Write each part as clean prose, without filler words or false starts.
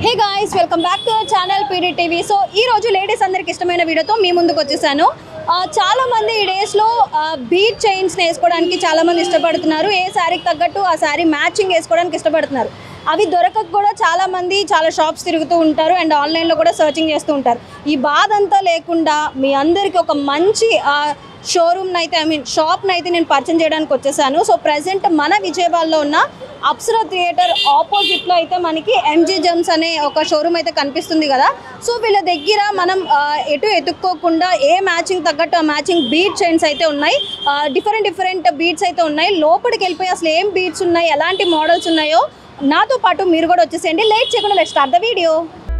Hey guys, welcome back to our channel PD TV. So ee roju ladies andariki ishtamaina video tho mee munduku vachesanu. చాలా మంది ఈ days లో beat chains వేసుకోవడానికి చాలా మంది ఇష్టపడుతున్నారు. ఏ సారీకి తగ్గట్టు ఆ సారీ మ్యాచింగ్ వేసుకోవడానికి ఇష్టపడుతున్నారు. అవి దొరకక కూడా చాలా మంది చాలా షాప్స్ తిరుగుతూ ఉంటారు అండ్ ఆన్లైన్ లో కూడా సర్చింగ్ చేస్తూ ఉంటారు. ఈ బాధ అంతా లేకుండా మీ అందరికి ఒక మంచి షోరూమ్ నైతే షాప్ నైతే నేను పరిచయం చేయడానికి వచ్చేసాను. సో ప్రెజెంట్ మన విజయవాడలో ఉన్న అప్సరా థియేటర్ ఆపోజిట్ లో అయితే మనకి ఎంజీ జెమ్స్ అనే ఒక షోరూమ్ అయితే కనిపిస్తుంది కదా. సో వీళ్ళ దగ్గర మనం ఎటు ఎత్తుక్కోకుండా ఏ మ్యాచింగ్ తగ్గట్టు ఆ మ్యాచింగ్ బీట్ చైన్స్ అయితే ఉన్నాయి. డిఫరెంట్ బీట్స్ అయితే ఉన్నాయి. లోపలికి వెళ్ళిపోయి అసలు ఏం బీట్స్ ఉన్నాయి, ఎలాంటి మోడల్స్ ఉన్నాయో నాతో పాటు మీరు కూడా వచ్చేసేయండి. లేట్ చేయకుండా let's start the video.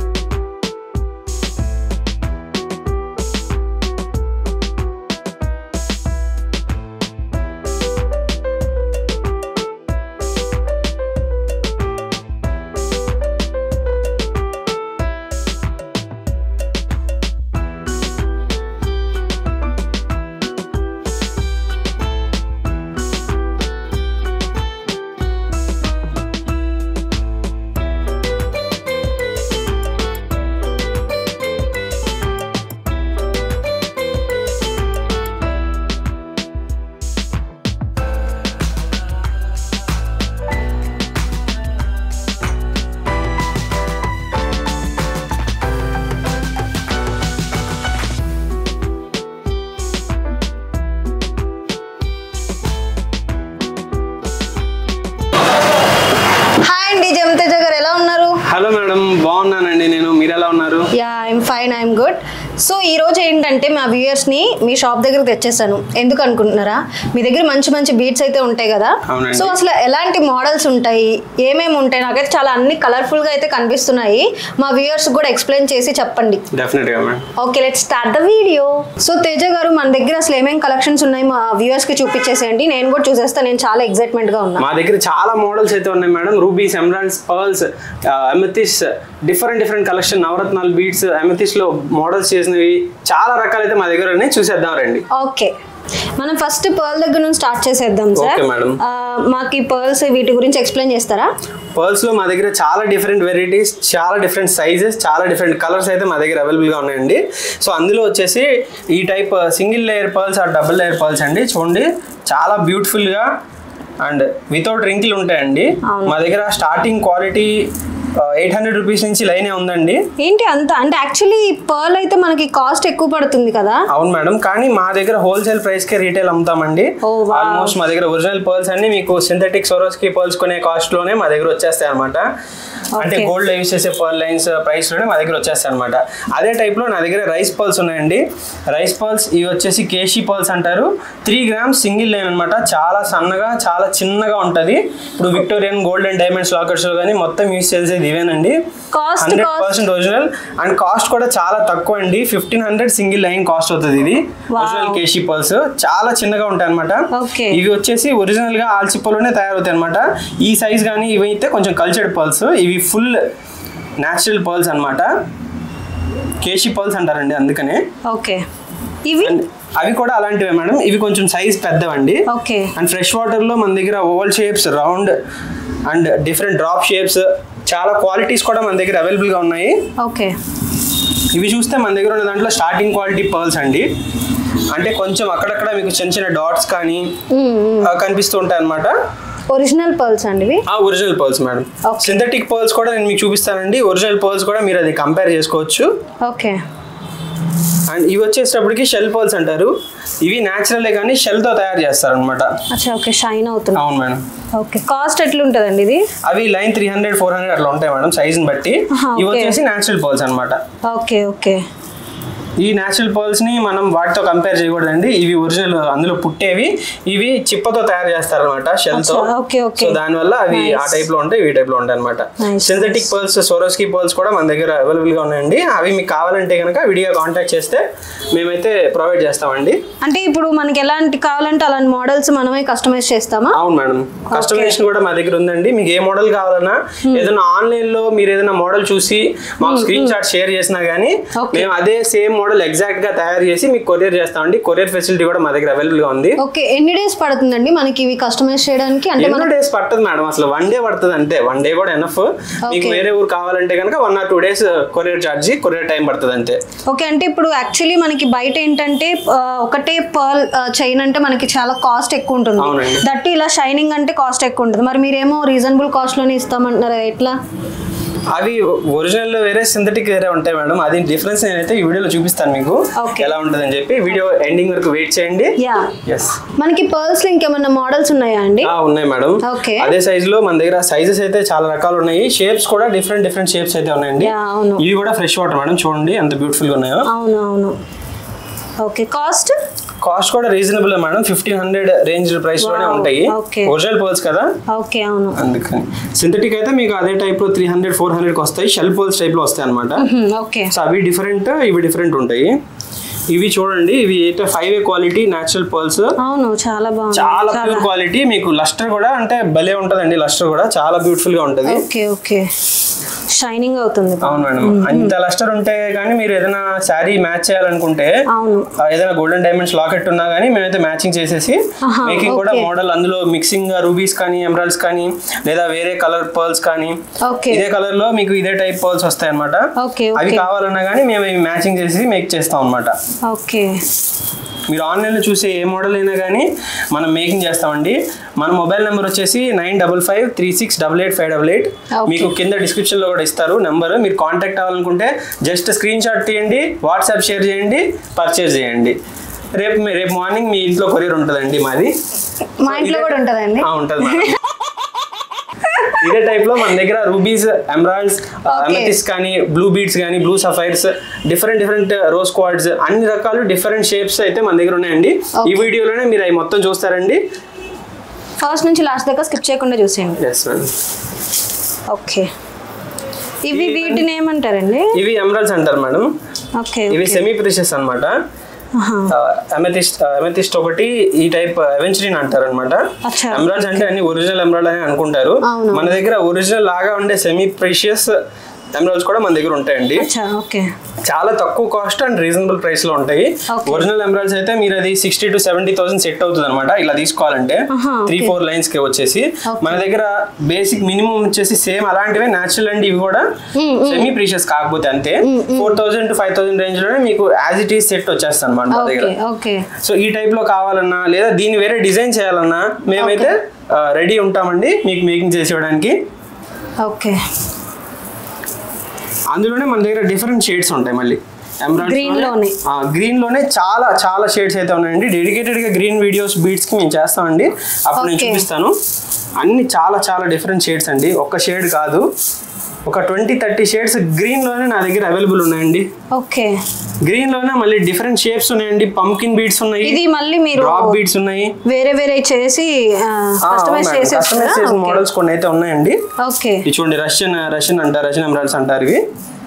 Hello madam, బాగున్నానండి నేను. మీరు ఎలా ఉన్నారు? Yeah I'm fine, I'm good. So ఈ రోజు ఏంటంటే మా వ్యూయర్స్ని మీ షాప్ దగ్గర తెచ్చేసాను. ఎందుకు అనుకుంటున్నారా? మీ దగ్గర మంచి మంచి బీట్స్ అయితే ఉంటాయి కదా. సో అసలు ఎలాంటి మోడల్స్ ఉంటాయి, ఏమేమి ఉంటాయి, నాకైతే చాలా అన్ని కలర్ఫుల్గా అయితే కనిపిస్తున్నాయి. మా వ్యూయర్స్ కూడా ఎక్స్ప్లెయిన్ చేసి చెప్పండి. డెఫినెట్గా madam. Okay, let's start the video. So Teja గారు, మన దగ్గర అసలు ఏమేమి కలెక్షన్స్ ఉన్నాయి మా వ్యూయర్స్కి చూపించేసేయండి. నేను కూడా చూసేస్తాను, నేను చాలా ఎక్సైట్మెంట్గా ఉన్నాను. మా దగ్గర చాలా మోడల్స్ అయితే ఉన్నాయి madam. Rubies, emeralds, pearls, amethyst, different collection, నవరత్నాలు, బీట్స్, అమెథిస్ట్ లో మోడల్స్ చేసినవి చాలా రకాలైతే మా దగ్గర ఉన్నాయి. చూసేద్దాం రండి. ఓకే, మనం ఫస్ట్ పర్ల్ దగ్గర నుంచి స్టార్ట్ చేసేద్దాం సార్. మాకు ఈ పర్ల్స్ వీటి గురించి ఎక్స్ప్లెయిన్ చేస్తారా? పర్ల్స్ లో మా దగ్గర చాలా డిఫరెంట్ వెరైటీస్, చాలా డిఫరెంట్ సైజెస్, చాలా డిఫరెంట్ కలర్స్ అయితే మా దగ్గర అవైలబుల్ గా ఉన్నాయండి. సో అందులో వచ్చేసి ఈ type single layer pearls or double layer pearls అండి. చూడండి, చాలా బ్యూటిఫుల్ గా అండ్ వితౌట్ రింకిల్ ఉంటాయండి. మా దగ్గర స్టార్టింగ్ క్వాలిటీ 800 రూపీస్ నుంచి లైనే ఉందండి. ఏంటి అంత? అంటే యాక్చువల్లీ పర్ల్ అయితే మనకి కాస్ట్ ఎక్కువ పడుతుంది కదా. అవును మేడం, కానీ మా దగ్గర హోల్సేల్ ప్రైస్ కే రీటైల్ అమ్ముతామండి. ఆల్మోస్ట్ మా దగ్గర ఒరిజినల్ పర్ల్స్ అన్ని మీకు సింథటిక్ సోరోస్కి పర్ల్స్ కొనే కాస్ట్ లోనే మా దగ్గర వచ్చేస్తాయి అనమాట. అంటే గోల్డ్ యూస్ చేసే పర్ల్ లైన్స్ ప్రైస్ లోనే మా దగ్గర వచ్చేస్తాయి అనమాట. అదే టైప్ లో నా దగ్గర రైస్ పర్ల్స్ ఉన్నాయండి. రైస్ పర్ల్స్ ఇవి వచ్చేసి కేషీ పర్ల్స్ అంటారు. 3 grams సింగిల్ లైన్ అనమాట. చాలా సన్నగా, చాలా చిన్నగా ఉంటది. ఇప్పుడు Victorian gold and diamonds lockers లో కానీ మొత్తం యూస్ చేసేది ఇవేనండి. 100% ఒరిజినల్ అండ్ కాస్ట్ కూడా చాలా తక్కువ అండి. 1500 సింగిల్ లైన్ కాస్ట్ అవుతుంది. ఇది ఒరిజినల్ కేషీ పర్ల్స్ చాలా చిన్నగా ఉంటాయి అనమాట. ఇవి వచ్చేసి ఒరిజినల్ గా ఆల్చిప్పలోనే తయారవుతాయి అనమాట. ఈ సైజ్ కానీ ఇవి అయితే కొంచెం కల్చర్డ్ పర్ల్స్. ఇవి ఫుల్ న్యాచురల్ పర్ల్స్ అనమాట. కేషీ పర్ల్స్ అంటారండి అందుకనే. ఓకే, ఇవి అవి కూడా అలాంటివే మేడం. ఇవి కొంచెం సైజ్ పెద్దవండి. అండ్ ఫ్రెష్ వాటర్ లో మన దగ్గర oval shapes, round and different drop shapes, చాలా క్వాలిటీస్ కూడా మన దగ్గర అవైలబుల్ గా ఉన్నాయి. ఓకే, ఇవి చూస్తే మన దగ్గర ఉన్న దాంట్లో స్టార్టింగ్ క్వాలిటీ పర్ల్స్ అండి. అంటే కొంచెం అక్కడక్కడ మీకు చిన్న డాట్స్ కానీ కనిపిస్తూ ఉంటాయి అనమాట. ఒరిజినల్ పర్ల్స్ అండి ఇవి. Original pearls madam. Synthetic pearls కూడా నేను మీకు చూపిస్తానండి. ఒరిజినల్ పర్ల్స్ కూడా మీరు అది కంపేర్ చేసుకోవచ్చు. ఓకే, అండ్ ఇవి వచ్చేటప్పటికి షెల్ పర్ల్స్ అంటారు. ఇవి న్యాచురల్ కానీ షెల్ తో తయారు చేస్తారు అనమాట. ఓకే, షైన్ అవుతుంది. అవును మేడం. ఓకే, కాస్ట్ ఎట్లా ఉంటదండి ఇది? అవి లైన్ 300, 400 అట్లా ఉంటాయి మేడం, సైజ్ ని బట్టి. ఇవి వచ్చేసి న్యాచురల్ పర్ల్స్ అనమాట. ఓకే ఓకే, ఈ న్యాచురల్ పర్ల్స్ ని మనం వాటితో కంపేర్ చేయకూడదండి. ఇవి ఒరిజినల్, అందులో పుట్టేవి. ఇవి చిప్పతో తయారు చేస్తారు అనమాట, షెల్ తో. సో దానివల్ల అవి ఆ టైప్ లో ఉంటాయి, ఈ టైప్ లో ఉంటాయి అనమాట. సింథటిక్ పర్ల్స్, సోరోస్కి పర్ల్స్ కూడా మన దగ్గర అవైలబుల్ గా ఉన్నాయండి. అవి మీకు కావాలంటే కనుక విడిగా కాంటాక్ట్ చేస్తే మేమైతే ప్రొవైడ్ చేస్తామండి. అంటే ఇప్పుడు మనకి ఎలాంటి కావాలంటే అలాంటి మోడల్స్ మనమే కస్టమైజ్ చేస్తామా? అవును మేడం, కస్టమైజేషన్ కూడా మా దగ్గర ఉందండి. మీకు ఏ మోడల్ కావాలన్నా ఏదైనా ఆన్లైన్ లో మీరు ఏదైనా మోడల్ చూసి మాకు స్క్రీన్ షాట్ షేర్ చేసినా గానీ మేము అదే సేమ్ మోడల్ ఎగ్జాక్ట్ గా తయారు చేసి మీకు కొరియర్ చేస్తామండి. కొరియర్ ఫెసిలిటీ కూడా మా దగ్గర అవైలబుల్ గా ఉంది. ఓకే, ఎన్ని డేస్ పడుతుందండి మనకి ఇవి కస్టమైజ్ చేయడానికి? అంటే ఎన్నో డేస్ పడుతుంది మేడం, అసలు 1 డే పడుతుంది అంతే. 1 డే కూడా ఎనఫ్. మీకు వేరే ఊరు కావాలంటే కనుక 1 or 2 days courier charge, courier time పడుతుంది అంతే. ఓకే, అంటే ఇప్పుడు యాక్చువల్లీ మనకి బయట ఏంటంటే ఒకటే పర్ల్ చైన్ అంటే మనకి చాలా కాస్ట్ ఎక్కువ ఉంటుంది. దట్ ఇలా షైనింగ్ అంటే కాస్ట్ ఎక్కువ ఉంటుంది. మరి మీరేమో రీజనబుల్ కాస్ట్ లోనే ఇస్తామంటున్నారు, ఎట్లా? అవి ఒరిజినల్ వేరే, సింథటిక్ వేరే ఉంటాయి మేడం. అది డిఫరెన్స్ నేనైతే ఈ వీడియోలో చూపిస్తాను మీకు ఎలా ఉంటుంది అని చెప్పి. వీడియో ఎండింగ్ వరకు వెయిట్ చేయండి. మనకి పర్ల్స్ లో ఇంకేమన్నా మోడల్స్ ఉన్నాయా అండి? ఉన్నాయి మేడం. అదే సైజ్ లో మన దగ్గర సైజెస్ అయితే చాలా రకాలు ఉన్నాయి. షేప్స్ కూడా డిఫరెంట్ షేప్స్ అయితే ఉన్నాయండి. ఇవి కూడా ఫ్రెష్ వాటర్ మేడం, చూడండి ఎంత బ్యూటిఫుల్ గా ఉన్నాయో. అవును. ఓకే, కాస్ట్ కూడా రీజనబుల్ మేడం. 1500 రేంజ్ ప్రైస్ లోనే ఉంటాయి. ఒరిజినల్ పర్ల్స్ కదా. ఓకే, అవును. అందుకని సింథటిక్ అయితే మీకు అదే టైప్ లో 300-400 కి వస్తాయి. షెల్ పర్ల్స్ టైప్ లో వస్తాయి అనమాట. ఓకే, సో అవి డిఫరెంట్, ఇవి డిఫరెంట్ ఉంటాయి. ఇవి చూడండి, ఇవి అయితే 5A క్వాలిటీ నేచురల్ పర్ల్స్. అవును, చాలా బాగుంది, చాలా ప్యూర్ క్వాలిటీ. మీకు లస్టర్ కూడా అంటే భలే ఉంటదండి. లస్టర్ కూడా చాలా బ్యూటిఫుల్ గా ఉంటది. ఓకే, షైనింగ్ అవుతుంది. అవును మేడం, అంత లస్టర్ ఉంటే కానీ మీరు ఏదైనా శారీ మ్యాచ్ చేయాలనుకుంటే, ఏదైనా గోల్డెన్ డైమండ్స్ లాకెట్ ఉన్నా కానీ మేమైతే మ్యాచింగ్ చేసేసి మేకింగ్ కూడా మోడల్ అందులో మిక్సింగ్ రూబీస్ కానీ ఎమరాల్డ్స్ కానీ లేదా వేరే కలర్ పర్ల్స్ కానీ ఇదే కలర్ లో మీకు ఇదే టైప్ పర్ల్స్ వస్తాయి అనమాట. అవి కావాలన్నా కానీ మేము మ్యాచింగ్ చేసి మేక్ చేస్తాం అనమాట. ఓకే, మీరు ఆన్లైన్లో చూసే ఏ మోడల్ అయినా కానీ మనం మేకింగ్ చేస్తామండి. మన మొబైల్ నెంబర్ వచ్చేసి 9553688588. మీకు కింద డిస్క్రిప్షన్లో కూడా ఇస్తారు నెంబర్. మీరు కాంటాక్ట్ అవ్వాలనుకుంటే జస్ట్ స్క్రీన్ షాట్ తీయండి, వాట్సాప్ షేర్ చేయండి, పర్చేజ్ చేయండి. రేపు మార్నింగ్ మీ ఇంట్లో కొరియర్ ఉంటుందండి. మాది మా ఇంట్లో కూడా ఉంటుందండి. ఉంటుంది మేడం. ఇదే టైప్ లో మన దగ్గర రూబీస్, ఎమరాల్డ్స్, అమెథిస్ట్ కానీ, బ్లూ బీడ్స్ కానీ, blue sapphires, different rose quartz, అన్ని రకాలు డిఫరెంట్ షేప్స్ అయితే మన దగ్గర ఉన్నాయండి. ఈ వీడియోలోనే మీరు అవి మొత్తం చూస్తారండి. ఫస్ట్ నుంచి లాస్ట్ దాకా స్కిప్ చేయకుండా చూసేయండి. ఓకే, ఇవి వీటిని ఏమంటారండి? ఇవి ఎమరాల్డ్స్ అంటారు మేడం. ఓకే, ఇవి సెమీ ప్రెషియస్ అన్నమాట. అమెథిస్ట్ ఒకటి, ఈ టైప్ ఎవెంచరీన్ అంటారు అనమాట. ఎమరాల్డ్స్ అంటే అన్ని ఒరిజినల్ ఎమరాల్డ్ అని అనుకుంటారు. మన దగ్గర ఒరిజినల్ లాగా ఉండే సెమీ ప్రెషియస్ ఎమరాల్డ్స్ కూడా మన దగ్గర ఉంటాయండి. చాలా తక్కువ కాస్ట్ అండ్ రీజనబుల్ ప్రైస్ లో ఉంటాయి. ఒరిజినల్ ఎమరాల్డ్స్ అయితే మీరు అది 60,000 to 70,000 సెట్ అవుతుంది అనమాట. ఇలా తీసుకోవాలంటే 3-4 లైన్స్ కి వచ్చేసి మన దగ్గర బేసిక్ మినిమం వచ్చేసి సేమ్ అలాంటివే నేచురల్ అండ్ ఇవి కూడా సెమీ ప్రీషియస్ కాకపోతే అంతే 4,000 to 5,000 రేంజ్ లోనే మీకు యాజ్ ఇట్ ఈస్ సెట్ వచ్చేస్తుంది అనమాట మన దగ్గర. సో ఈ టైప్ లో కావాలన్నా లేదా దీన్ని వేరే డిజైన్ చేయాలన్నా మేమైతే రెడీ ఉంటామండి మీకు మేకింగ్ చేసి ఇవ్వడానికి. ఓకే, అందులోనే మన దగ్గర డిఫరెంట్ షేడ్స్ ఉంటాయి. మళ్ళీ గ్రీన్ లోనే చాలా షేడ్స్ అయితే ఉన్నాయండి. డెడికేటెడ్ గా గ్రీన్ వీడియోస్ బీట్స్ కి మేము చేస్తామండి. అప్పుడు నేను చూపిస్తాను. అన్ని చాలా డిఫరెంట్ షేడ్స్ అండి. ఒక్క షేడ్ కాదు, ఒక 20-30 షేడ్స్ గ్రీన్ లోనే నా దగ్గర అవైలబుల్ ఉన్నాయండి. ఓకే, గ్రీన్ లోనే మళ్ళీ డిఫరెంట్ షేప్స్ ఉన్నాయండి. పంకిన్ బీడ్స్ ఉన్నాయి, ఇది మళ్ళీ మీరు డ్రాప్ బీడ్స్ ఉన్నాయి, వేరే చేసి కస్టమైజ్ చేసిన మోడల్స్ కొన్ని అయితే ఉన్నాయండి. ఓకే, ఇది చూడండి, రష్యన్ అంటారు, రష్యన్ ఎమరాల్డ్స్ అంటారు. ఇవి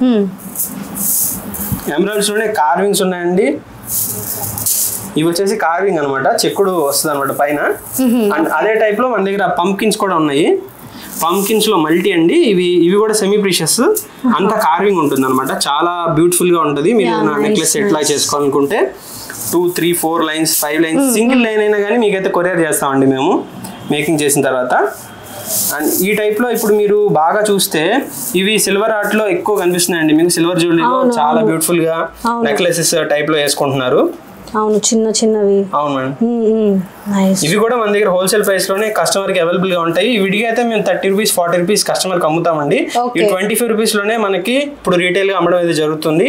ఎమరాల్డ్స్ లోనే కార్వింగ్స్ ఉన్నాయండి. ఇవి వచ్చేసి కార్వింగ్ అనమాట, చెక్కుడు వస్తుంది అనమాట పైన. అండ్ అదే టైప్ లో మన దగ్గర పంకిన్స్ కూడా ఉన్నాయి. పంకిన్స్ లో మల్టీ అండి. ఇవి కూడా సెమీ ప్రీషియస్, అంతా కార్వింగ్ ఉంటుంది అనమాట. చాలా బ్యూటిఫుల్ గా ఉంటుంది. మీరు నెక్లెస్ ఎట్లా చేసుకోవాలనుకుంటే 2, 3, 4 లైన్స్, 5 లైన్స్, సింగిల్ లైన్ అయినా కానీ మీకైతే కొరియర్ చేస్తామండి మేము మేకింగ్ చేసిన తర్వాత. అండ్ ఈ టైప్ లో ఇప్పుడు మీరు బాగా చూస్తే ఇవి సిల్వర్ ఆర్ట్ లో ఎక్కువ కనిపిస్తున్నాయండి మీకు. సిల్వర్ జ్యువెలరీలో చాలా బ్యూటిఫుల్ గా నెక్లెసెస్ టైప్ లో వేసుకుంటున్నారు. అవును, చిన్నవి. అవును మేడం. ఇవి కూడా మన దగ్గర హోల్సేల్ ప్రైస్ లోనే కస్టమర్ కి అవైలబుల్ గా ఉంటాయి. విడిగా అయితే మేము 30 రూపీస్ 40 రూపీస్ కస్టమర్ కి అమ్ముతామండి. ఈ 25 రూపీస్ లోనే మనకి ఇప్పుడు రీటైల్ గా అమ్మడం అయితే జరుగుతుంది.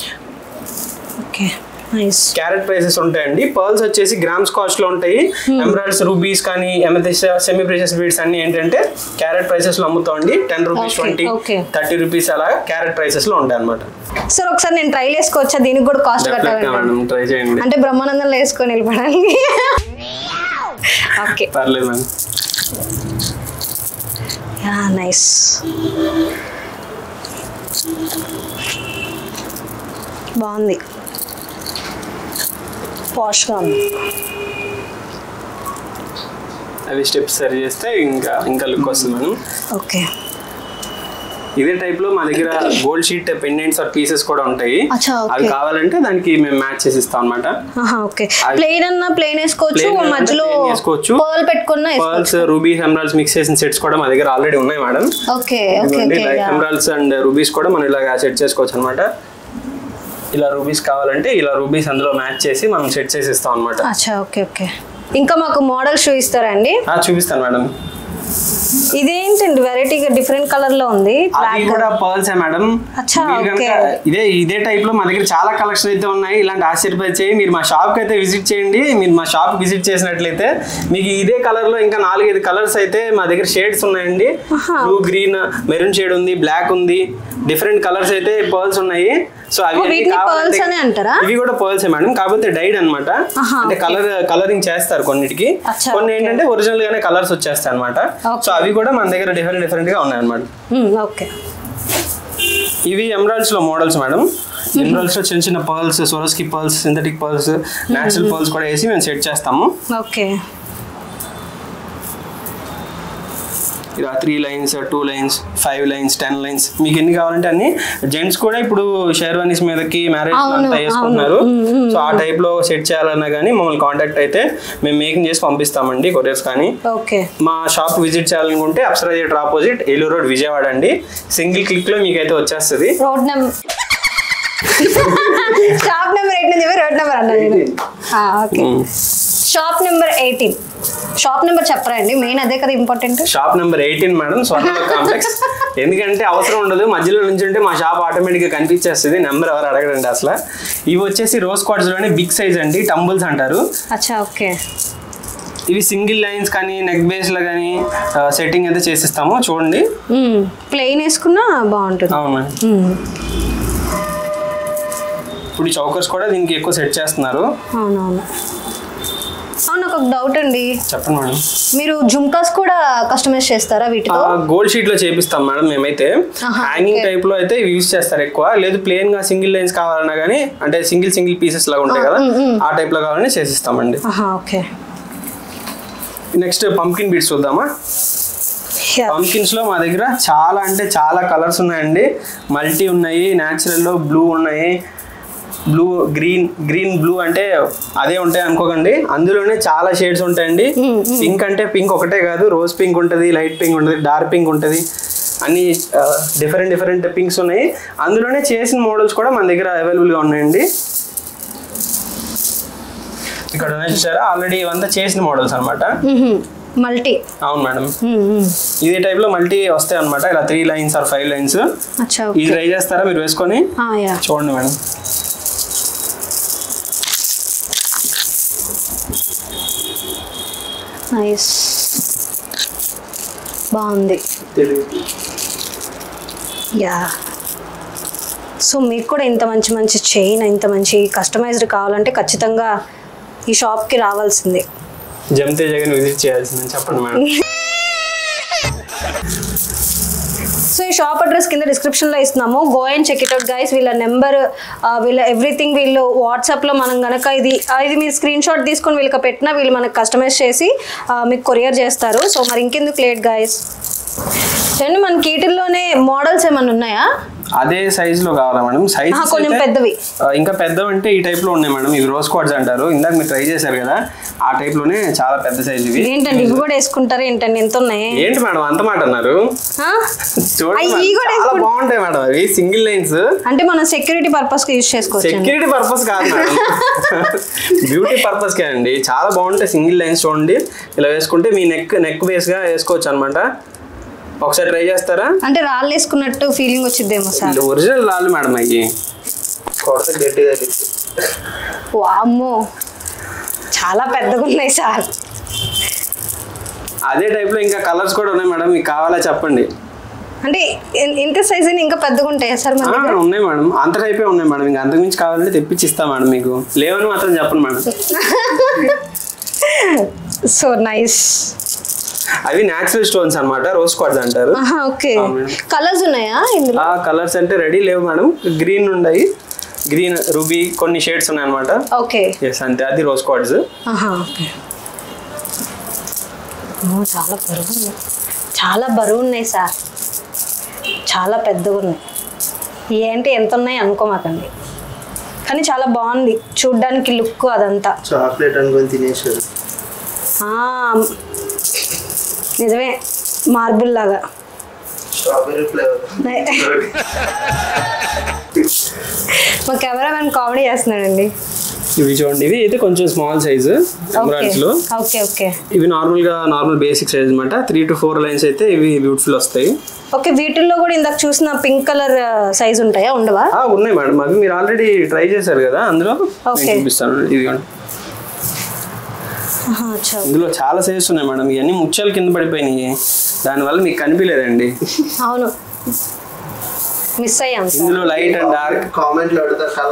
క్యారెట్ ప్రైసెస్ ఉంటాయండి. పర్ల్స్ వచ్చేసి గ్రామ్స్ కాస్ట్ లో ఉంటాయి. ఎమరాల్డ్స్, రూబీస్ కానీ ఎమెథిస్ట్, సెమీ ప్రెషియస్ బీడ్స్ అన్ని ఏంటంటే క్యారెట్ ప్రైసెస్ లో అమ్ముతామండి. 10 రూపీస్, 20, 30 రూపీస్ అలా క్యారెట్ ప్రైసెస్ లో ఉంటాయి అనమాట. సార్ ఒకసారి నేను ట్రై చేసుకోవచ్చా? దీనికి కూడా కాస్ట్ కట్టాలి ట్రై చేయండి అంటే బ్రహ్మానందంలో వేసుకొని వెళ్ళిపోవడానికి. ఓకే, పర్లేదు మ్యామ్. నైస్. బాగుంది, పాష్గా ఉంది. అవి స్టెప్స్ సరి చేస్తే ఇంకా లుక్ వస్తుంది మేడం. ఓకే, ఇదే టైప్ లో మా దగ్గర gold sheet pendants or pieces కూడా ఉంటాయి. అవి కావాలంటే దానికి మేము మ్యాచ్ చేసి ఇస్తాం అన్నమాట. ఓకే, ప్లెయిన్ అన్న ప్లెయిన్ వేసుకోవచ్చు, మధ్యలో పర్ల్ పెట్టుకున్న పర్ల్స్ రూబీ ఎమరాల్డ్స్ మిక్స్ చేసిన సెట్స్ కూడా మా దగ్గర ఆల్రెడీ ఉన్నాయి madam. Okay emeralds and rubies కూడా మనం ఇలాగా సెట్ చేసుకోవచ్చు అన్నమాట. ఇలా రూబీస్ కావాలంటే ఇలా రూబీస్ అందులో మ్యాచ్ చేసి మనం సెట్ చేసి ఇస్తాం అన్నమాట. Okay okay. ఇంకా మాకు మోడల్ చూపిస్తారా అండి? చూపిస్తాను మేడం. ఇదేంటండి వెరైటీగా డిఫరెంట్ కలర్ లో ఉంది. అది కూడా పర్ల్స్ మేడం. ఇదే టైప్ లో మా దగ్గర చాలా కలెక్షన్ అయితే ఉన్నాయి. ఇలాంటి ఆశ్చర్యపరిచేయి మీరు మా షాప్ కి అయితే విజిట్ చేయండి. మీరు మా షాప్ విజిట్ చేసినట్లయితే మీకు ఇదే కలర్ లో ఇంకా 4-5 కలర్స్ అయితే మా దగ్గర షేడ్స్ ఉన్నాయండి. బ్లూ, గ్రీన్, మెరూన్ షేడ్ ఉంది, బ్లాక్ ఉంది, డిఫరెంట్ కలర్స్ అయితే పర్ల్స్ ఉన్నాయి. సో అవి ఇవి కూడా పర్ల్స్ మేడం, కాకపోతే డైడ్ అన్నమాట. అంటే కలరింగ్ చేస్తారు కొన్నిటికి, కొన్ని ఏంటంటే ఒరిజినల్ గానే కలర్స్ వచ్చేస్తాయి అన్నమాట. సో అవి కూడా మన దగ్గర డిఫరెంట్ గా ఉన్నాయి అన్నమాట. ఇవి ఎమరాల్డ్స్ లో మోడల్స్ మేడం. ఎమరాల్డ్స్ లో చిన్న చిన్న pearls, Swarovski pearls, synthetic pearls, natural pearls కూడా వేసి మేము సెట్ చేస్తాము. ఇలా 3 లైన్స్, 2 లైన్స్, 5 లైన్స్, 10 లైన్స్ మీకు ఎన్ని కావాలంటే అన్ని. జెంట్స్ కూడా ఇప్పుడు షేర్వానీస్ మీదకి మ్యారేజ్ అంతా వేసుకుంటున్నారు. సో ఆ టైప్ లో సెట్ చేయాలన్నా కానీ మమ్మల్ని కాంటాక్ట్ అయితే మేము మేకింగ్ చేసి పంపిస్తామండి, కొరియర్స్ కానీ. మా షాప్ విజిట్ చేయాలనుకుంటే Apsara theatre opposite, Eluru road, Vijayawada అండి. సింగిల్ క్లిక్ లో మీకైతే వచ్చేస్తుంది. షాప్ నెంబర్ 18 రోడ్ నెంబర్ అన్నది. Shop number 18. షాప్ నెంబర్ చెప్పరా అండి? మెయిన్ అదే కదా important. Shop number 18 madam, Swarna complex. ఎందుకంటే అవసరం ఉండదు, మధ్యలో నుంచి ఉంటే మా షాప్ ఆటోమేటిక్ గా కనిపించేస్తుంది. నెంబర్ ఎవరు అడగడండి అసలు. ఇవి వచ్చేసి రోజ్ క్వార్ట్స్ లోనే బిగ్ సైజ్ అండి, టంబుల్స్ అంటారు. ఓకే. ఇవి సింగిల్ లైన్స్ కానీ నెక్ బేస్ లో కానీ సెట్టింగ్ అయితే చేసిస్తాము. చూడండి, ప్లెయిన్ వేసుకున్నా బాగుంటుంది. అవును. ఇప్పుడు చౌకర్స్ కూడా దీనికి ఎక్కువ సెట్ చేస్తున్నారు. అవునవును. నాకు ఒక డౌట్ అండి. చెప్పండి మేడం. మీరు జుమ్కాస్ కూడా కస్టమైజ్ చేస్తారా వీటితో? గోల్డ్ షీట్ లో చేపిస్తాం మేడం మేమైతే. హ్యాంగింగ్ టైప్ లో అయితే యూజ్ చేస్తారు ఎక్కువ. లేదు ప్లేన్ గా సింగిల్ లైన్స్ కావాలన్నా కానీ, అంటే సింగిల్ పీసెస్ లాగా ఉంటాయి కదా, ఆ టైప్ లో కావాలని చేసిస్తామండి. ఓకే. నెక్స్ట్ పంకిన్ బీడ్స్ చూద్దామా. పంకిన్స్ లో మా దగ్గర చాలా అంటే చాలా కలర్స్ ఉన్నాయండి. మల్టీ ఉన్నాయి, న్యాచురల్ లో బ్లూ ఉన్నాయి, బ్లూ, గ్రీన్ బ్లూ అంటే అదే ఉంటాయి అనుకోకండి. అందులోనే చాలా షేడ్స్ ఉంటాయండి. పింక్ అంటే పింక్ ఒకటే కాదు, రోజ్ పింక్ ఉంటుంది, లైట్ పింక్ ఉంటుంది, డార్క్ పింక్ ఉంటుంది, అన్ని డిఫరెంట్ పింక్స్ ఉన్నాయి. అందులోనే చేసిన మోడల్స్ కూడా మన దగ్గర అవైలబుల్ గా ఉన్నాయండి. ఇక్కడ చూసారా, ఆల్రెడీ ఇవంతా చేసిన మోడల్స్ అనమాట. మల్టీ. అవును మేడం, ఇదే టైప్ లో మల్టీ వస్తాయి అనమాట. ఇలా 3 లైన్స్ ఆర్ 5 లైన్స్. ఇది ట్రై చేస్తారా మీరు వేసుకొని? చూడండి మేడం. నైస్, బాగుంది. సో మీకు కూడా ఇంత మంచి చైన్, ఇంత మంచి కస్టమైజ్డ్ కావాలంటే ఖచ్చితంగా ఈ షాప్కి రావాల్సిందే. జంతే జగన్ విజిట్ చేయాల్సిందని చెప్పండి మేడం. సో ఈ షాప్ అడ్రస్ కింద డిస్క్రిప్షన్లో ఇస్తున్నాము. Go and check it out guys. వీళ్ళ నెంబర్, వీళ్ళ ఎవ్రీథింగ్ వీళ్ళు వాట్సాప్లో మనం కనుక ఇది మీరు స్క్రీన్ షాట్ తీసుకొని వీళ్ళకి పెట్టినా వీళ్ళు మనకు కస్టమైజ్ చేసి మీకు కొరియర్ చేస్తారు. సో మరి ఇంకెందుకు లేట్ గైస్. అండ్ మనకి వీటిల్లోనే మోడల్స్ ఏమైనా ఉన్నాయా? అదే సైజ్ లో కావాలా మేడం? సైజ్ కొంచెం పెద్దవి, ఇంకా పెద్దవి అంటే ఈ టైప్ లో ఉన్నాయి మేడం. ఇవి రోజ్ క్వార్ట్స్ అంటారు, ఇందాక మీరు ట్రై చేశారు కదా, ఆ టైప్ లోనే చాలా పెద్ద సైజ్. ఇవి ఏంటండి, ఇవి కూడా వేసుకుంటారు ఏంటండి? ఎంత ఉన్నాయి? ఏంటి మేడం అంత మాట అన్నారు? చూడండి, చాలా బాగుంటాయి మేడం. అవి సింగిల్ లైన్స్ అంటే మనం సెక్యూరిటీ పర్పస్ కి యూజ్ చేసుకోవచ్చు. సెక్యూరిటీ పర్పస్ కాదు మేడం, బ్యూటీ పర్పస్ కే అండి. చాలా బాగుంటాయి సింగిల్ లైన్స్. చూడండి, ఇలా వేసుకుంటే మీ నెక్ బేస్ గా వేసుకోవచ్చు అనమాట. ఒకసారి ట్రై చేస్తారా? అంటే రాళ్ళు వేసుకున్నట్టు ఫీలింగ్ వచ్చిద్దేమో సార్. ఒరిజినల్ రాళ్ళు మేడం అవి. వామ్మో, చాలా పెద్దగా ఉన్నాయి సార్. అదే టైప్ లో ఇంకా కలర్స్ కూడా ఉన్నాయి మేడం, మీకు కావాలా చెప్పండి. అంటే ఇంత సైజ్ ఇంకా పెద్దగా ఉంటాయా సార్? ఉన్నాయి మేడం, అంత టైపే ఉన్నాయి మేడం. ఇంకా అంతకుమించి కావాలంటే తెప్పించి ఇస్తా మేడం. మీకు లేవని మాత్రం చెప్పండి మేడం. So nice. అవి నేచురల్ స్టోన్స్ అన్నమాట, రోజ్ క్వార్ట్స్ అంటారు. ఓకే. కలర్స్ ఉన్నాయా ఇందులో? కలర్స్ అంటే రెడీ లేవు మేడం. గ్రీన్ ఉన్నాయి, గ్రీన్, రూబీ, కొన్ని షేడ్స్ ఉన్నాయి అన్నమాట. ఓకే, ఎస్ అంతే. అది రోజ్ క్వార్ట్స్. చాలా బరువు ఉన్నాయి సార్. చాలా పెద్దగా ఉన్నాయి. ఏంటి ఎంత ఉన్నాయి అనుకోమాకండి, కానీ చాలా బాగుంది చూడ్డానికి లుక్ అదంతా. చాక్లెట్ అనుకొని తినేసారు. నిజమే, మార్బుల్ లాగా. Strawberry flavour. మా కెమెరామెన్ కామెడీ చేస్తున్నాడండి. ఇవి చూడండి, ఇవి అయితే కొంచెం స్మాల్ సైజు ఎమరాల్డ్స్ లో. Okay okay. ఇవి నార్మల్ బేసిక్ సైజ్ అనమాట. 3 to 4 లైన్స్ అయితే ఇవి బ్యూటిఫుల్ వస్తాయి. ఓకే, వీటిల్లో కూడా ఇందాక చూసిన పింక్ కలర్ సైజ్ ఉంటాయా? ఉండవా? ఉన్నాయి మేడం, అవి మీరు ఆల్రెడీ ట్రై చేశారు కదా, అందులో చూపిస్తాను. ఇదిగోండి, ఇందులో చాలా సైజెస్ ఉన్నాయి మేడం. ఇవన్నీ ముత్యాలు కింద పడిపోయినాయి, దానివల్ల మీకు కనిపించలేదండి. అవును, మిస్ అయ్యాం. ఇందులో లైట్ అండ్ డార్క్ కామెంట్లు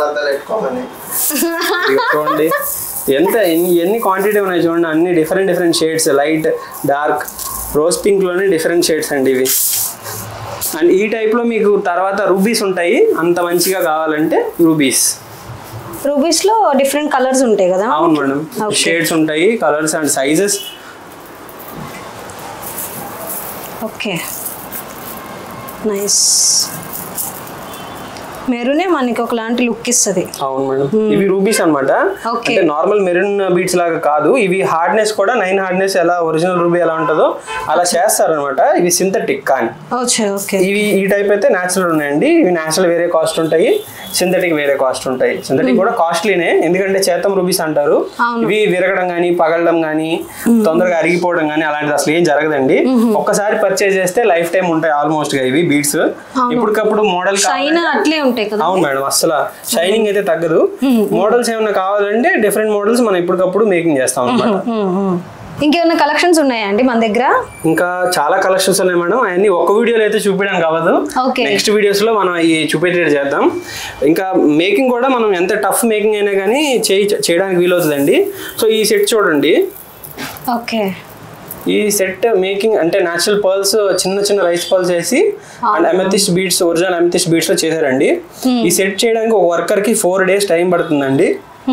చూడండి, ఎన్ని క్వాంటిటీ ఉన్నాయి చూడండి. అన్ని different shades, light, dark, rose pink లోనే డిఫరెంట్ షేడ్స్ అండి ఇవి. అండ్ ఈ టైప్ లో మీకు తర్వాత రూబీస్ ఉంటాయి. అంత మంచిగా కావాలంటే రూబీస్ లో డిఫరెంట్ కలర్స్ ఉంటాయి కదా? అవును మేడం, షేడ్స్ ఉంటాయి, colours and sizes. Okay, nice. మెరూనే మనకి ఒకలాంటి లుక్ ఇస్తుంది. అవును మేడం, ఇవి రూబీస్ అన్నమాట. అంటే నార్మల్ మెరూన్ బీట్స్ లాగా కాదు, ఇవి హార్డ్నెస్ కూడా 9 హార్డ్నెస్ ఎలా ఒరిజినల్ రూబీ ఎలా ఉంటుందో అలా చేస్తారనమాట. ఇవి సింథటిక్ కానీ. ఇవి ఈ టైప్ అయితే న్యాచురల్ ఉన్నాయండి. ఇవి న్యాచురల్ వేరే కాస్ట్ ఉంటాయి, సింథటిక్ వేరే కాస్ట్ ఉంటాయి. సింథటిక్ కూడా కాస్ట్లీనే, ఎందుకంటే చేతం రూబీస్ అంటారు. ఇవి విరగడం కానీ, పగలడం కానీ, తొందరగా అరిగిపోవడం కానీ అలాంటిది అసలు ఏం జరగదండి. ఒక్కసారి పర్చేజ్ చేస్తే లైఫ్ టైం ఉంటాయి ఆల్మోస్ట్ గా ఇవి బీట్స్. ఇప్పటికప్పుడు మోడల్ అట్లే ఉంటాయి. అవును మేడం, అసలు షైనింగ్ అయితే తగ్గదు. మోడల్స్ ఏమైనా కావాలంటే డిఫరెంట్ మోడల్స్ మనం ఇప్పటికప్పుడు మేకింగ్ చేస్తాం అన్నమాట. ఇంకేమైనా కలెక్షన్స్ ఉన్నాయా అండి మన దగ్గర? ఇంకా చాలా కలెక్షన్స్ ఉన్నాయి మేడం. అవన్నీ ఒక వీడియోలో అయితే చూపించడానికి అవ్వదు. నెక్స్ట్ వీడియోస్ లో మనం ఈ చూపించేది చేద్దాం. ఇంకా మేకింగ్ కూడా మనం ఎంత టఫ్ మేకింగ్ అయినా కానీ చేయడానికి వీలవుతుందండి. సో ఈ సెట్ చూడండి. ఓకే, ఈ సెట్ మేకింగ్ అంటే న్యాచురల్ పర్ల్స్, చిన్న రైస్ పర్ల్స్ వేసి and amethyst beads, original amethyst beads లో చేశారండి. ఈ సెట్ చేయడానికి ఒక వర్కర్ కి 4 days టైం పడుతుందండి.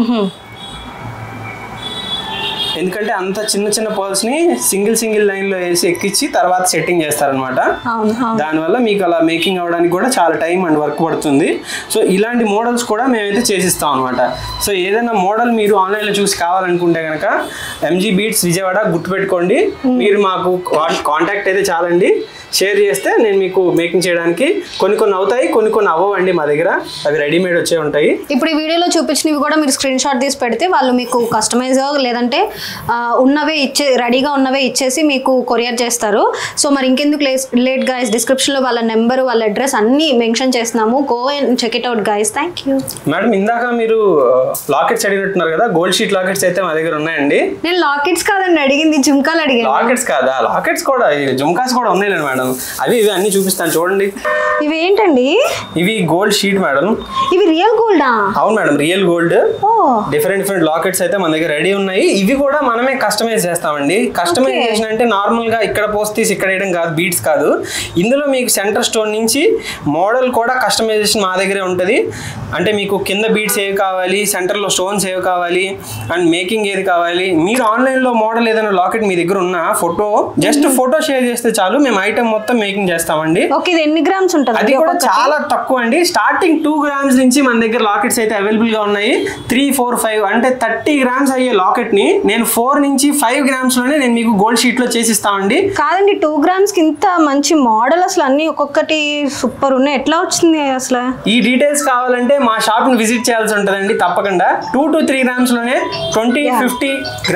ఎందుకంటే అంత చిన్న పర్ల్స్ ని సింగిల్ లైన్ లో వేసి ఎక్కించి తర్వాత సెట్టింగ్ చేస్తారనమాట. దానివల్ల మీకు అలా మేకింగ్ అవ్వడానికి కూడా చాలా టైం అండ్ వర్క్ పడుతుంది. సో ఇలాంటి మోడల్స్ కూడా మేమైతే చేసిస్తాం అనమాట. సో ఏదైనా మోడల్ మీరు ఆన్లైన్ లో చూసి కావాలనుకుంటే కనుక MG బీట్స్ విజయవాడ గుర్తుపెట్టుకోండి. మీరు మాకు కాంటాక్ట్ అయితే చాలండి. షేర్ చేస్తే నేను మీకు మేకింగ్ చేయడానికి కొన్ని అవుతాయి, కొన్ని అవ్వండి. మా దగ్గర అవి రెడీమేడ్ వచ్చే ఉంటాయి. ఇప్పుడు ఈ వీడియోలో చూపించినవి కూడా మీరు స్క్రీన్ షాట్ తీసి పెడితే వాళ్ళు మీకు కస్టమైజ్ లేదంటే ఉన్నవే రెడీగా ఉన్నవే ఇచ్చేసి మీకు కొరియర్ చేస్తారు. సో మరి ఇంకెందుకు లేట్ గైస్, డిస్క్రిప్షన్లో వాళ్ళ నెంబర్, వాళ్ళ అడ్రస్ అన్ని మెన్షన్ చేస్తున్నాము. Go and check it out guys. Thank you madam. ఇందాక మీరు లాకెట్స్ అడిగినట్టున్నారు కదా, గోల్డ్ షీట్ లాకెట్స్ అయితే మా దగ్గర ఉన్నాయండి. నేను లాకెట్స్ కాదండి అడిగింది, జుమ్కాలు అడిగాను. లాకెట్స్ కాదా? లాకెట్స్ కూడా, జుమ్కాస్ కూడా ఉన్నాయి మేడం. అవి ఇవి అన్ని చూపిస్తాను చూడండి. ఇవి ఏంటండి? ఇవి గోల్డ్ షీట్ మేడం. ఇవి రియల్ గోల్డా? అవును madam, real gold. Different lockets అయితే మన దగ్గర రెడీ ఉన్నాయి. ఇవి కూడా మనమే కస్టమైజ్ చేస్తామండి. కస్టమైజేషన్ అంటే నార్మల్ గా ఇక్కడ పోస్ట్ తీసి ఇక్కడ వేయడం కాదు, బీట్స్ కాదు. ఇందులో మీకు సెంటర్ స్టోన్ నుంచి మోడల్ కూడా కస్టమైజేషన్ మా దగ్గరే ఉంటుంది. అంటే మీకు కింద బీట్స్ ఏవి కావాలి, సెంటర్ లో స్టోన్స్ ఏవి కావాలి, అండ్ మేకింగ్ ఏది కావాలి. మీరు ఆన్లైన్ లో మోడల్ ఏదైనా లాకెట్ మీ దగ్గర ఉన్న ఫోటో, జస్ట్ ఫోటో షేర్ చేస్తే చాలు, మేము ఐటమ్ మొత్తం మేకింగ్ చేస్తామండి. ఓకే, ఇది ఎన్ని గ్రామ్స్ ఉంటుంది? అది కూడా చాలా తక్కువ అండి. స్టార్టింగ్ 2 grams నుంచి మన దగ్గర లాకెట్స్ అయితే అవైలబుల్ గా ఉన్నాయి. 3, 4, 5 అంటే 30 grams అయ్యే లాకెట్ ని నేను 4 నుంచి 5 grams లోనే నేను మీకు గోల్డ్ షీట్ లో చేసిస్తామండి. కాదండి, 2 grams కి ఇంత మంచి మోడల్ అసలు అన్ని ఒక్కొక్కటి సూపర్ ఉన్నాయి. ఎట్లా వచ్చింది అసలు? ఈ డీటెయిల్స్ కావాలంటే మా షాప్ ని విజిట్ చేయాల్సి ఉంటుందండి తప్పకుండా. 2 to 3 grams లోనే 20, 50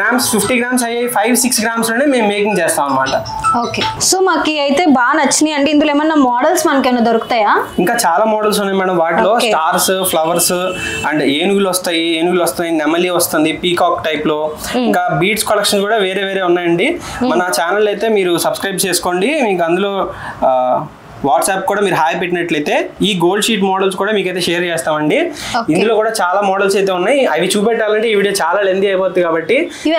grams అయ్యే 5, 6 grams లోనే మేము మేకింగ్ చేస్తాం అన్నమాట. ఓకే, సో మాకు అయితే బాగా నచ్చినాయి అండి. ఇందులో ఏమన్నా మోడల్స్ మనకేమైనా దొరుకుతాయా? ఇంకా చాలా మోడల్స్ ఉన్నాయి మేడం. వాటిలో స్టార్స్, ఫ్లవర్స్ అండ్ ఏనుగులు వస్తాయి, నెమలి వస్తుంది, పీకాక్ టైప్ లో. ఇంకా బీడ్స్ కలెక్షన్ కూడా వేరే ఉన్నాయండి. మన ఛానల్ అయితే మీరు సబ్స్క్రైబ్ చేసుకోండి. మీకు అందులో వాట్సాప్ కూడా మీరు హాయ్ పెట్టినట్లయితే ఈ గోల్డ్ షీట్ మోడల్స్ కూడా మీకైతే షేర్ చేస్తామండి. ఇందులో కూడా చాలా మోడల్స్ అయితే ఉన్నాయి. అవి చూపెట్టాలంటే ఈ వీడియో చాలా లెంతీ అయిపోతుంది కాబట్టి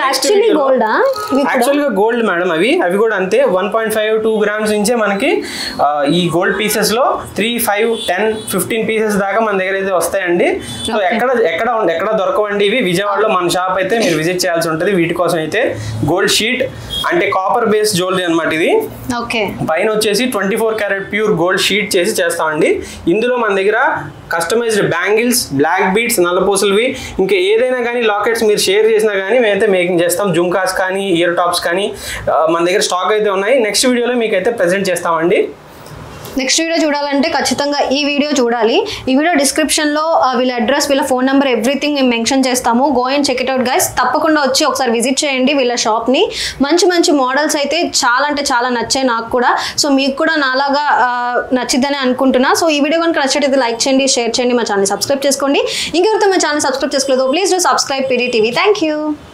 యాక్చువల్గా గోల్డ్ మేడం. అవి కూడా అంతే. 1.5, 2 grams నుంచే మనకి ఈ గోల్డ్ పీసెస్ లో 3, 5, 10, 15 పీసెస్ దాకా మన దగ్గర అయితే వస్తాయండి. సో ఎక్కడ దొరకవండి ఇవి. విజయవాడలో మన షాప్ అయితే మీరు విజిట్ చేయాల్సి ఉంటుంది. వీటి కోసం అయితే గోల్డ్ షీట్ అంటే కాపర్ బేస్డ్ జ్యువెలరీ అనమాట ఇది. పైన వచ్చేసి 24 karat ప్యూర్ గోల్డ్ షీట్ చేసి చేస్తామండి. ఇందులో మన దగ్గర కస్టమైజ్డ్ బ్యాంగిల్స్, బ్లాక్ బీడ్స్, నల్లపూసలువి, ఇంకా ఏదైనా కానీ లాకెట్స్ మీరు షేర్ చేసినా కానీ మేమైతే మేకింగ్ చేస్తాం. జుమ్కాస్ కానీ, ఇయర్ టాప్స్ కానీ మన దగ్గర స్టాక్ అయితే ఉన్నాయి. నెక్స్ట్ వీడియోలో మీకైతే ప్రెజెంట్ చేస్తామండి. నెక్స్ట్ వీడియో చూడాలంటే ఖచ్చితంగా ఈ వీడియో చూడాలి. ఈ వీడియో డిస్క్రిప్షన్లో వీళ్ళ అడ్రస్, వీళ్ళ ఫోన్ నెంబర్, ఎవ్రీథింగ్ మేము మెన్షన్ చేస్తాము. Go and check it out guys. తప్పకుండా వచ్చి ఒకసారి విజిట్ చేయండి వీళ్ళ షాప్ని. మంచి మంచి మోడల్స్ అయితే చాలా అంటే చాలా నచ్చాయి నాకు కూడా. సో మీకు కూడా నాలాగా నచ్చిద్దని అనుకుంటున్నా. సో ఈ వీడియో కనుక నచ్చినట్లయితే లైక్ చేయండి, షేర్ చేయండి, మా ఛానల్ సబ్స్క్రైబ్ చేసుకోండి. ఇంకెవరితో మా ఛానల్ సబ్స్క్రైబ్ చేసుకోలేదు please do subscribe PD TV. Thank you.